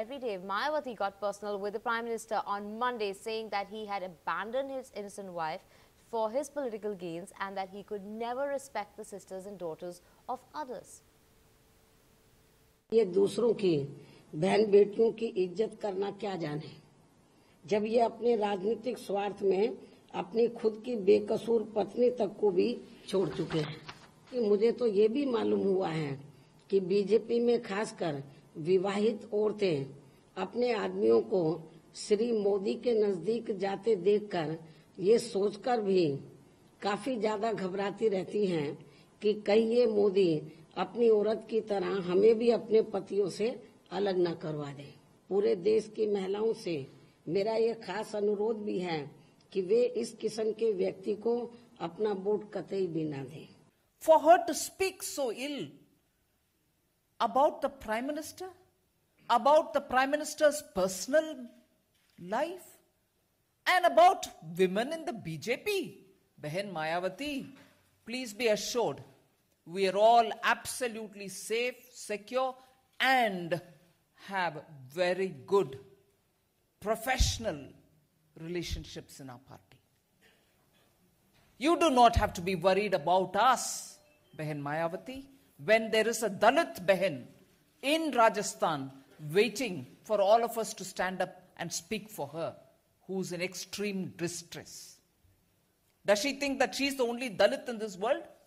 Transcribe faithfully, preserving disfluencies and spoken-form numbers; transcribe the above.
every day. Mayawati got personal with the Prime Minister on Monday, saying that he had abandoned his innocent wife for his political gains and that he could never respect the sisters and daughters of others. ये दूसरों की बहन बेटियों की इज्जत करना क्या जाने, जब ये अपने राजनीतिक स्वार्थ में अपनी खुद की बेकसूर पत्नी तक को भी छोड़ चुके हैं। कि मुझे तो ये भी मालूम हुआ है कि बीजेपी में खासकर विवाहित औरतें अपने आदमियों को श्री मोदी के नजदीक जाते देखकर ये सोचकर भी काफी ज्यादा घबराती रहती हैं कि कहीं ये मोदी अपनी औरत की तरह हमें भी अपने पतियों से अलग न करवा दें। पूरे देश की महिलाओं से मेरा ये खास अनुरोध भी है कि वे इस किस्म के व्यक्ति को अपना वोट कतई भी न दें। For her to speak so ill about the Prime Minister, about the Prime Minister's personal life, and about women in the B J P, Behan Mayawati, please be assured, we are all absolutely safe, secure, and have very good professional relationships in our party. You do not have to be worried about us, Behan Mayawati, when there is a Dalit Behan in Rajasthan waiting for all of us to stand up and speak for her, who's in extreme distress. Does she think that she's the only Dalit in this world?